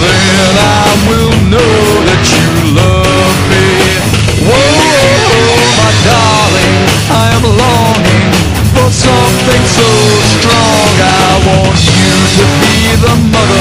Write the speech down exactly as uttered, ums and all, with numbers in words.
then I will know that you love me. Whoa, my darling, I am longing for something so strong. I want you to be the mother